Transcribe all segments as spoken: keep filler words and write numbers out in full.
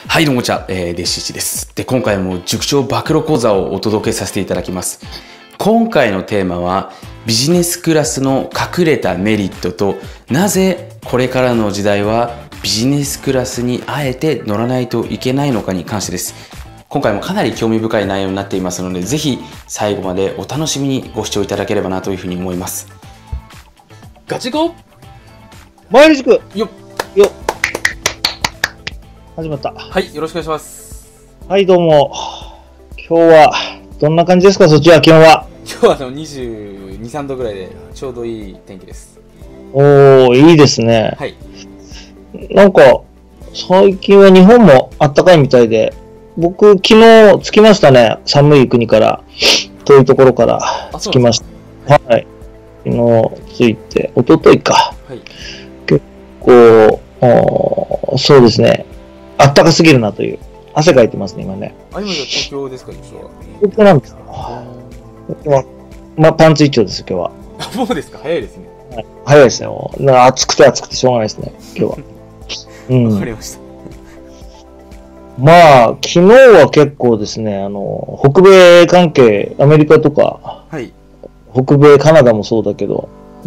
はい、どうもこんにちは、えー、弟子一です。で、今回も塾長暴露講座をお届けさせていただきます。今回のテーマは、ビジネスクラスの隠れたメリットと、なぜこれからの時代はビジネスクラスにあえて乗らないといけないのかに関してです。今回もかなり興味深い内容になっていますので、ぜひ最後までお楽しみにご視聴いただければなというふうに思います。ガチゴ毎日塾よっよっ始まった。 はい、よろしくお願いします。 はい、どうも。今日は、どんな感じですか、そっちは、気温は。 今日はあのにじゅうに、さんどぐらいでちょうどいい天気です。 おー、いいですね。 はい。 なんか、最近は日本も暖かいみたいで、僕、昨日着きましたね。寒い国から、遠いところから着きました。はい。昨日着いて、一昨日か。 はい。 結構、そうですね。あったかすぎるなという。汗かいてますね、今ね。 あ、今じゃ東京ですか、今日は。 東京なんですか。今日は、まあ、パンツ一丁です、今日は。 あ、もうですか、早いですね。 はい、早いですね。もう暑くて暑くてしょうがないですね、今日は。うん。 わかりました。 まあ、昨日は結構ですね、あの、北米関係、アメリカとか、 はい。 北米、カナダもそうだけど、うん、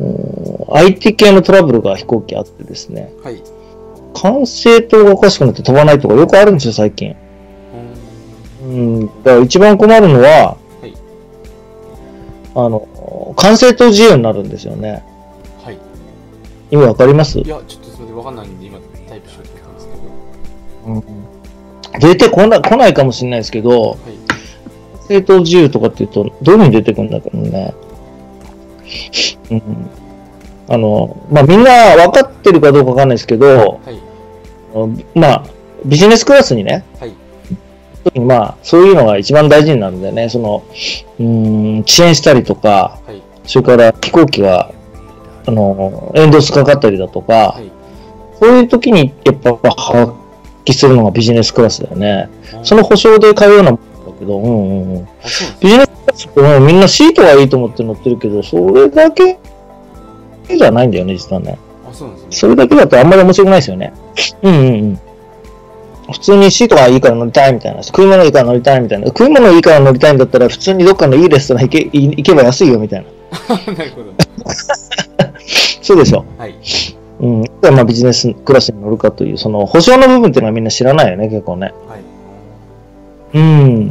アイティー 系のトラブルが飛行機あってですね、 はい。 管制塔がおかしくなって飛ばないとかよくあるんですよ、最近。うん、だから一番困るのは、 はい。 あの、管制塔自由になるんですよね。 はい。 意味わかります？ いや、ちょっとそれでわかんないんで、今タイプしようと思ったんですけど。 うん。出てこな、来ないかもしれないですけど、 はい。 管制塔自由とかって言うと、どういう風に出てくるんだろうね。うん。あの、まあ、みんな分かってるかどうかわかんないですけど、 はい。 まあ、ビジネスクラスにね、 はい。 特にまあ、そういうのが一番大事になるんだよね。その、うーん、遅延したりとか、 はい。 それから飛行機が、あの、エンドスかかったりだとか、 はい。 そういう時にやっぱ発揮するのがビジネスクラスだよね。 あーその保証で買うようなもんだけど、うんうんうん。 あ、そうなんですビジネスクラスって、うんみんなシートがいいと思って乗ってるけど、それだけじゃないんだよね、実はね。 あ、そうなんですね。 それだけだとあんまり面白くないですよね。うんうんうん。普通にシートがいいから乗りたいみたいな。食い物いいから乗りたいみたいな。食い物いいから乗りたいんだったら、普通にどっかのいいレストラン行け行けば安いよみたいな。 なるほど。 そうでしょ。 はい。 うん。まあビジネスクラスに乗るかという、その保証の部分っていうのはみんな知らないよね、結構ね。 はい。 うん。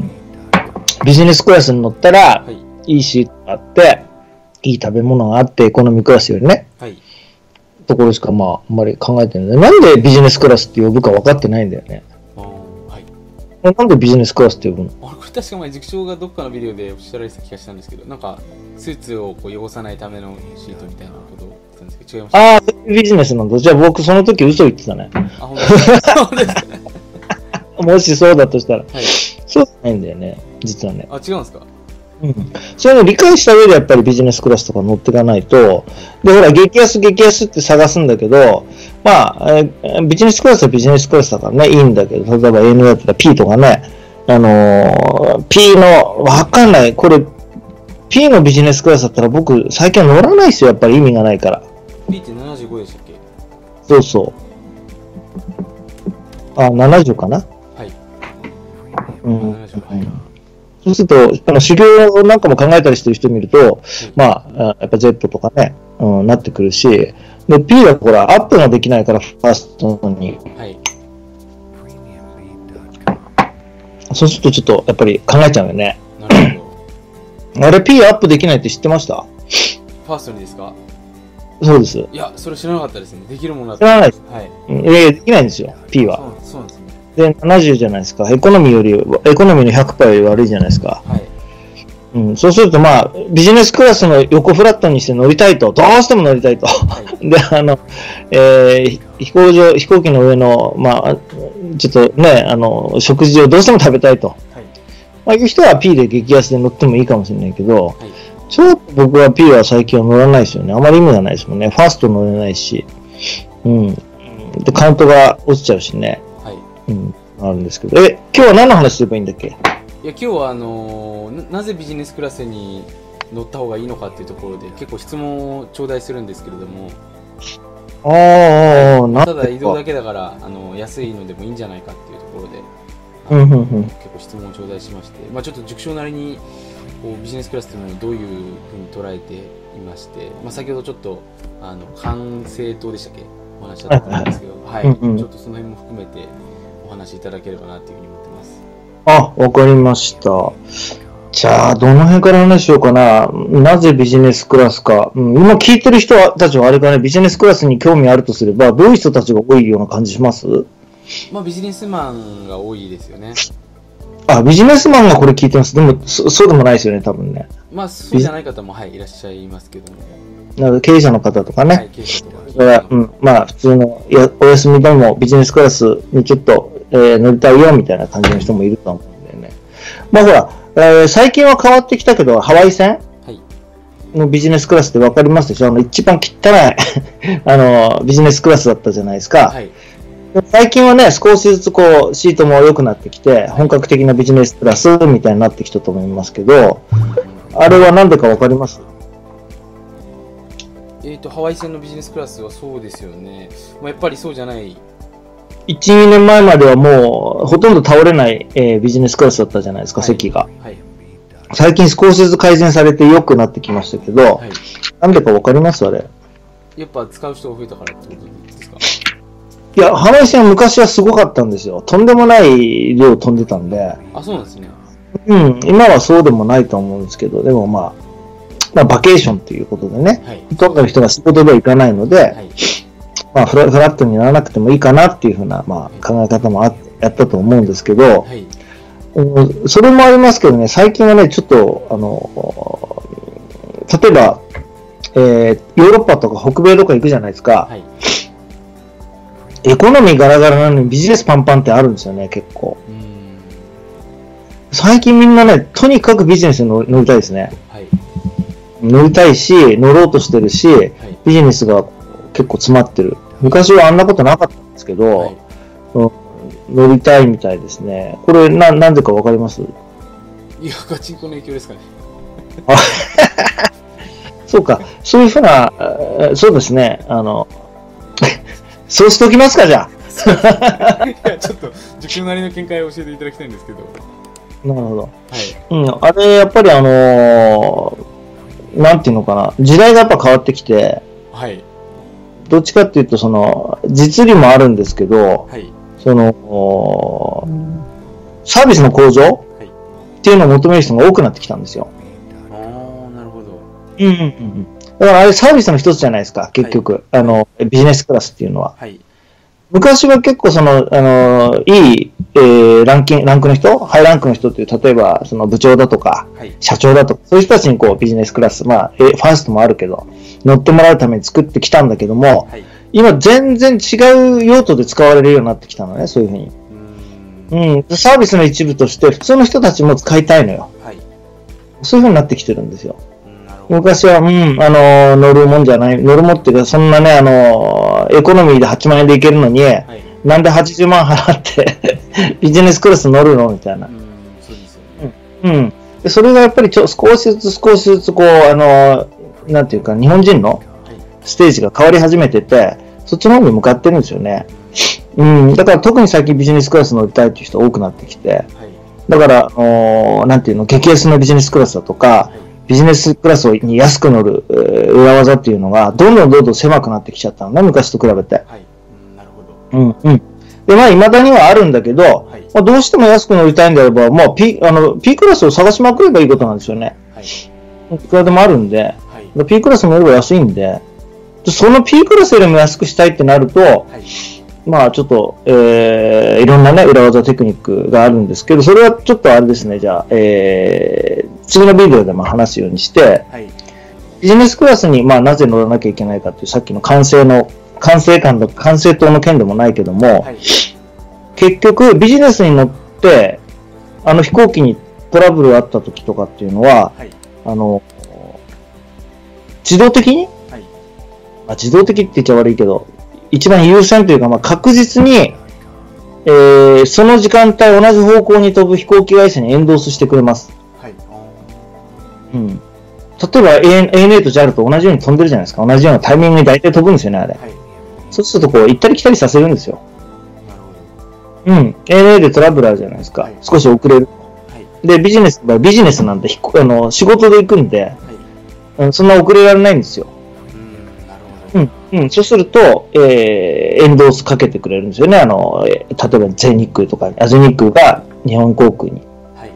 ビジネスクラスに乗ったら、 はい。 いいシートがあって、いい食べ物があって、エコノミークラスよりね。 はい。 ところしかまあ、あんまり考えてない。なんでビジネスクラスって呼ぶか分かってないんだよね。 あーはい。 なんでビジネスクラスって呼ぶの？ あれ、これ確か前、塾長がどっかのビデオでおっしゃられてた気がしたんですけど、なんか、スーツをこう汚さないためのシートみたいなことを言ってたんですけど、違いました？ ああ、ビジネスなんだ。じゃあ僕その時嘘言ってたね。 あ、本当ですか？本当ですか？ もしそうだとしたら。 はい。 そうじゃないんだよね。実はね。 あ、違うんですか？ うん。そういうのを理解した上でやっぱりビジネスクラスとか乗っていかないと、で、ほら、激安激安って探すんだけど、まあ、えービジネスクラスはビジネスクラスだからね、いいんだけど、例えば N だったら P とかね、あのー、P の、わかんない。これ、P のビジネスクラスだったら僕、最近は乗らないですよ。やっぱり意味がないから。 P ってななじゅうごでしたっけ？ そうそう。あ、ななじゅうかな。 はい。 うん。 ななじゅう、はい。 そうすると、あの、狩猟なんかも考えたりしてる人見ると、まあ、やっぱ Z とかね、うん、なってくるし、で、P はほら、アップができないから、ファーストに。 はい。 そうするとちょっと、やっぱり考えちゃうよね。 なるほど。 あれ、P アップできないって知ってました？ ファーストにですか？ そうです。 いや、それ知らなかったですね。できるものだっ知らないです。 はい。 うんいやいや、できないんですよ、P は。 そう、そうなんですね。 で、ななじゅうじゃないですか。エコノミーより、エコノミーの ひゃくパーセント より悪いじゃないですか。 はい。 うん、そうすると、まあ、ビジネスクラスの横フラットにして乗りたいと、どうしても乗りたいと。 はい。 で、あの、えー飛行場、飛行機の上の、まあ、ちょっとね、あの、食事をどうしても食べたいと。 はい。 まあ、いう人は P で激安で乗ってもいいかもしれないけど、 はい。 ちょっと僕は P は最近は乗らないですよね。あまり意味がないですもんね。ファースト乗れないし。うん。で、カウントが落ちちゃうしね。 はい。 うん。あるんですけど。え、今日は何の話すればいいんだっけ？ いや、今日はあのーな、なぜビジネスクラスに乗った方がいいのかっていうところで結構質問を頂戴するんですけれども、 あーあー、なんただ移動だけけだからあの安いのでもいいんじゃないかっていうところで、 うんうんうん結構質問を頂戴しまして、まあ、ちょっと塾長なりにこうビジネスクラスというのをどういうふうに捉えていまして、まあ、先ほどちょっとあの管制塔でしたっけお話しだったと思うんですけど、はい、 うんうん、 ちょっとその辺も含めてお話しいただければなというふうに思ってます。 あ、わかりました。じゃあ、どの辺から話しようかな。なぜビジネスクラスか。うん、今聞いてる人たちはあれかね、ビジネスクラスに興味あるとすれば、どういう人たちが多いような感じします？ まあ、ビジネスマンが多いですよね。 あ、ビジネスマンがこれ聞いてます。でも、そ、そうでもないですよね、多分ね。 まあ、そうじゃない方も、はい、いらっしゃいますけども。 なので、経営者の方とかね。 はい、経営者とか。 だから、うん、まあ、普通のやお休みでもビジネスクラスにちょっと、えー乗りたいよ、みたいな感じの人もいると思うんだよね。まあ、ほら、えー最近は変わってきたけど、ハワイ線はい。 のビジネスクラスってわかりますでしょ？あの、一番汚いあの、ビジネスクラスだったじゃないですか。 はい。 最近はね、少しずつこう、シートも良くなってきて、本格的なビジネスクラスみたいになってきたと思いますけど、あれはなんでかわかります？ えっと、ハワイ線のビジネスクラスはそうですよね。まあ、やっぱりそうじゃない。 いち、にねんまえまではもう、ほとんど倒れない、えービジネスクラスだったじゃないですか、 はい席が。 はい。 最近少しずつ改善されて良くなってきましたけど、 はい。 なんでかわかりますあれ？ やっぱ使う人が増えたからってことですか？ いや、ハワイ線は昔はすごかったんですよ。とんでもない量飛んでたんで、 あ、そうなんですね。 うん、今はそうでもないと思うんですけど、でもまあ、まあ、バケーションということでね、 はい。 ほとんどの人が仕事では行かないので、 はい。 まあフラ、フラットにならなくてもいいかなっていうふうな、まあ、考え方もあってやったと思うんですけど、 はい。 うんそれもありますけどね、最近はね、ちょっと、あの、例えば、えーヨーロッパとか北米とか行くじゃないですか。 はい。 エコノミーガラガラなのにビジネスパンパンってあるんですよね、結構。 うーん。 最近みんなね、とにかくビジネスに乗り乗りたいですね。 はい。 乗りたいし、乗ろうとしてるし、 はい。 ビジネスが結構詰まってる。昔はあんなことなかったんですけど、 はい。 うん乗りたいみたいですね。これな、なんでかわかります？ いや、ガチンコの影響ですかね。 そうか、そういうふうな、えーそうですね、あの、そうしておきますか、じゃあ。 いや、ちょっと、塾長なりの見解を教えていただきたいんですけど。 なるほど。 はい。 うん、あれ、やっぱりあのーなんていうのかな、時代がやっぱ変わってきて、 はい。 どっちかっていうと、その、実利もあるんですけど、 はい。 その、おサービスの向上はい。 っていうのを求める人が多くなってきたんですよ。 あー、なるほど。 うんうんうん。だからあれサービスの一つじゃないですか、結局。あの、ビジネスクラスっていうのは。 はい。 昔は結構その、あの、いい、えーランキング、ランクの人ハイランクの人っていう、例えば、その部長だとか、 はい。 社長だとか、そういう人たちにこう、ビジネスクラス、まあ、えファーストもあるけど、乗ってもらうために作ってきたんだけども、 はい。 今全然違う用途で使われるようになってきたのね、そういうふうに。 うーん。 うん。サービスの一部として、普通の人たちも使いたいのよ。 はい。 そういうふうになってきてるんですよ。 うんなるほど。 昔は、うん、あの、乗るもんじゃない、乗るもんっていうか、そんなね、あの、エコノミーではちまん円で行けるのに、 はい。 なんではちじゅうまん払ってビジネスクラス乗るのみたいなう。ーん、そうですよね。 うん。でそれがやっぱりちょ少しずつ少しずつこう、あの、なんていうか、日本人のはい。 ステージが変わり始めてて、そっちの方に向かってるんですよね。うん。だから特に最近ビジネスクラス乗りたいっていう人多くなってきて、 はい。 だから、おなんていうの、激安のビジネスクラスだとか、 はい。 ビジネスクラスに安く乗る、えー裏技っていうのが、どんどんどんどん狭くなってきちゃったのね、昔と比べて。 はい。うんなるほど。 うん、うん。で、まあ、未だにはあるんだけど、 はい。 まあ、どうしても安く乗りたいんであれば、まあ、P、あの、P クラスを探しまくればいいことなんですよね。 はい。 いくらでもあるんで、 はい。 P クラス乗れば安いんで、でその P クラスよりも安くしたいってなると、 はい。 まあちょっと、えー、いろんなね、裏技テクニックがあるんですけど、それはちょっとあれですね、じゃあ、えー、次のビデオでも話すようにして、 はい。 ビジネスクラスに、まあなぜ乗らなきゃいけないかっていう、さっきの完成の、完成感の、完成島の件でもないけども、 はい。 結局ビジネスに乗って、あの飛行機にトラブルがあった時とかっていうのは、 はい。 あの、自動的に、 はい。 まあ、自動的って言っちゃ悪いけど、一番優先というか、まあ、確実に、えー、その時間帯同じ方向に飛ぶ飛行機会社にエンドースしてくれます。 はい。 うん。例えば エーエヌエー と ジャル と同じように飛んでるじゃないですか。同じようなタイミングに大体飛ぶんですよね、あれ。 はい。 そうするとこう行ったり来たりさせるんですよ。 なるほど。 うん。エーエヌエー でトラブルあるじゃないですか。 はい少し遅れる。 はい。 で、ビジネスはビジネスなんで、ひあの仕事で行くんで、 はい。 うん、そんな遅れられないんですよ。 うん、なるほど。 うん。うん。そうすると、えー、エンドースかけてくれるんですよね。あの、えー例えば全日空とかに、あ、全日空が日本航空に。 はい。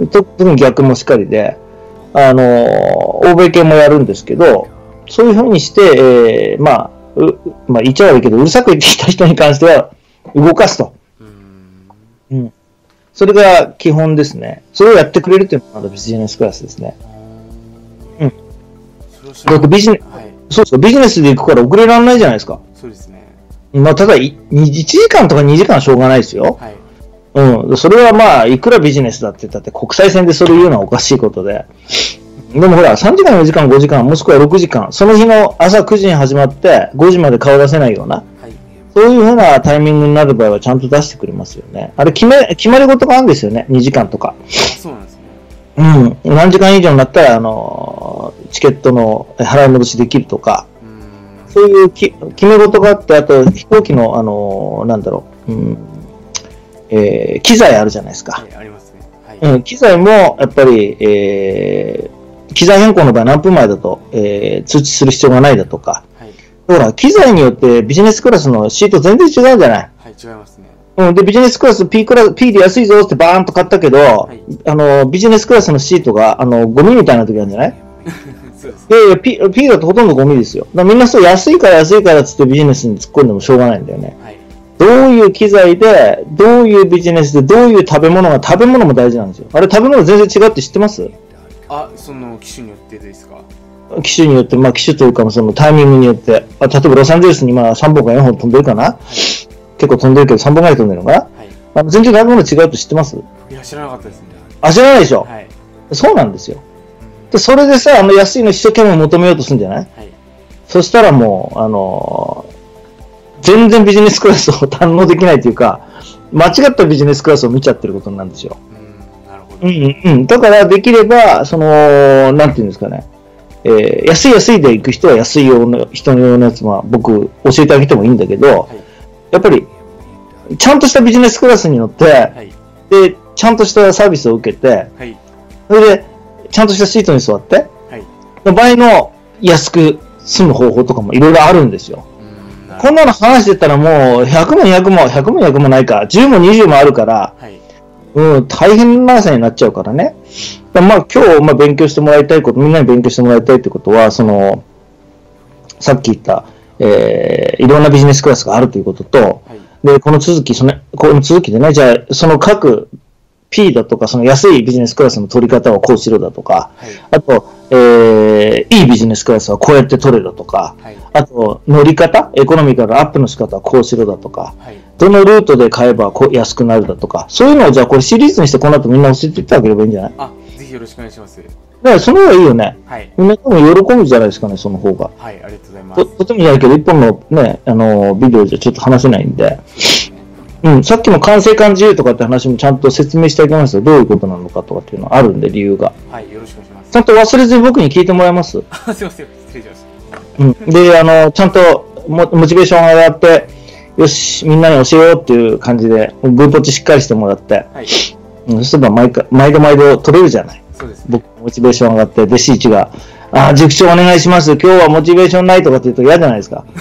と特に逆もしかりで、あの、欧米系もやるんですけど、そういうふうにして、えー、まあ、うまあ、言っちゃ悪いけど、うるさく言ってきた人に関しては、動かすと。 うーん。 うん。それが基本ですね。それをやってくれるというのがまだビジネスクラスですね。うん。 それを知だってビジネ、 はい。 そうそう、ビジネスで行くから遅れられないじゃないですか。 そうですね。 まあ、ただ、いいちじかんとかにじかんはしょうがないですよ。 はい。 うん。それはまあ、いくらビジネスだって言ったって国際線でそれ言うのはおかしいことで。でもほら、さんじかん、よじかん、ごじかん、もしくはろくじかん、その日の朝くじに始まってごじまで顔出せないような、 はい。 そういうふうなタイミングになる場合はちゃんと出してくれますよね。あれ決め、決まり事があるんですよね。にじかんとか。 そうなんですね。 うん。何時間以上になったら、あの、チケットの払い戻しできるとか、 うーん。 そういうき決め事があって、あと飛行機の、あの、なんだろう、うんえー機材あるじゃないですか。 はい、ありますね。はい。 うん、機材もやっぱり、えー、機材変更の場合何分前だと、えー通知する必要がないだとか、 はい。 ほら、機材によってビジネスクラスのシート全然違うじゃない。 はい、違いますね。 うん、で、ビジネスクラス P クラス、P で安いぞってバーンと買ったけど、 はいあの、ビジネスクラスのシートが、あの、ゴミみたいな時あるんじゃない？ そうです。 いやいや、P、P だとほとんどゴミですよ。だからみんなそう安いから安いからっつってビジネスに突っ込んでもしょうがないんだよね。 はい。 どういう機材で、どういうビジネスで、どういう食べ物が、食べ物も大事なんですよ。あれ食べ物全然違って知ってます？ あ、その機種によってですか？ 機種によって、まあ機種というか、そのタイミングによって、あ例えばロサンゼルスに今さんぼんかよんほん飛んでるかな、 はい。 結構飛んでるけどさんぼんぐらい飛んでるのかな、 はい。 あの全然食べ物違うと知ってます？ いや、知らなかったですね。 あ、知らないでしょ、 はい。 そうなんですよ。 うん。 で、それでさ、あの安いの一生懸命求めようとするんじゃない？ はい。 そしたらもう、あのー全然ビジネスクラスを堪能できないというか、間違ったビジネスクラスを見ちゃってることになるんですよ。 うーん、なるほど。 うんうんうん。だからできれば、その、なんていうんですかね、えー安い安いで行く人は安い用の人の用のやつは僕教えてあげてもいいんだけど、 はい。 やっぱりちゃんとしたビジネスクラスに乗って、 はい。 で、ちゃんとしたサービスを受けて、 はい。 それで、ちゃんとしたシートに座って、 はい。 の場合の安く済む方法とかもいろいろあるんですよ。 うーん、なるほこんなの話してたらもうひゃくもにひゃくも、ひゃくもにひゃくもないか、じゅうもにじゅうもあるから、 ど。はい。 うん、大変なさになっちゃうからね。だからまあ今日、まあ、勉強してもらいたいこと、みんなに勉強してもらいたいってことは、その、さっき言った、えー、いろんなビジネスクラスがあるということと、 はい。 で、この続き、その、この続きでね、じゃあ、その各 P だとか、その安いビジネスクラスの取り方はこうしろだとか、 はい。 あと、えー、いいビジネスクラスはこうやって取れだとか、 はい。 あと、乗り方、エコノミカルアップの仕方はこうしろだとか、 はい。 どのルートで買えばこう安くなるだとか、そういうのをじゃあこれシリーズにしてこの後みんな教えていってあげればいいんじゃない？だあ、ぜひよろしくお願いします。 からその方がいいよね。 はい。 みんな多分喜ぶじゃないですかね、その方が。 はい、ありがとうございまとす。 とてもじゃないけど、一本のね、あの、ビデオじゃちょっと話せないんで、うん、さっきの完成感自由とかって話もちゃんと説明してあげますよ。どういうことなのかとかっていうのはあるんで、理由が。 はい、よろしくお願いします。 ちゃんと忘れずに僕に聞いてもらえます？ あ、すいません、失礼しましうん。で、あの、ちゃんとモモチベーションが上がって、よし、みんなに教えようっていう感じで、グーポチしっかりしてもらって、 た。はい、 うん、そうすれば毎回、毎度毎度取れるじゃない。 そうですね。 僕、モチベーション上がって、弟子一が、あ、塾長お願いします。今日はモチベーションないとかって言うと嫌じゃないですか。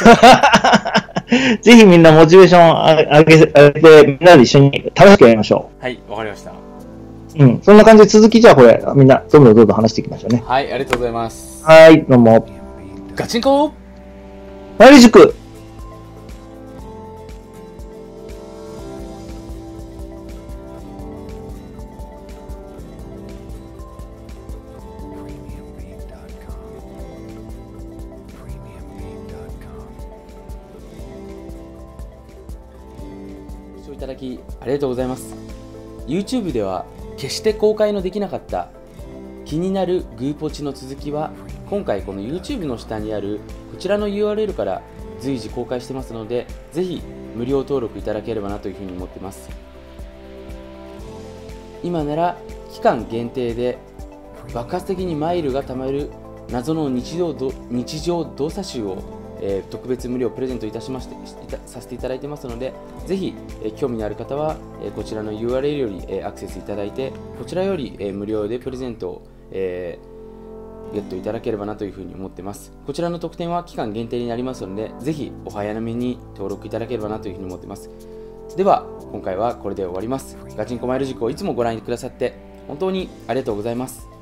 ぜひみんなモチベーション上げ、上げて、みんなで一緒に楽しくやりましょはい、わかりました。 う。うん。そんな感じで続きじゃあこれ、みんな、どんどんどんどん話していきましょうね。 はい、ありがとうございます。 はい、どうも。 ガチンコマリ塾。 ご視聴いただきありがとうございます。YouTube では決して公開のできなかった気になるグーポチの続きは今回この YouTube の下にあるこちらの ユーアールエル から随時公開してますので、ぜひ無料登録いただければなというふうに思っています。今なら期間限定で爆発的にマイルが貯まる謎の日常ど日常動作集をえー、特別無料プレゼントいたしましていたさせていただいてますので、ぜひ、えー、興味のある方は、えー、こちらの ユーアールエル より、えー、アクセスいただいて、こちらより、えー、無料でプレゼントを、えー、ゲットいただければなというふうに思ってます。こちらの特典は期間限定になりますので、ぜひお早めに登録いただければなというふうに思ってます。では今回はこれで終わります。ガチンコマイル塾をいつもご覧くださって本当にありがとうございます。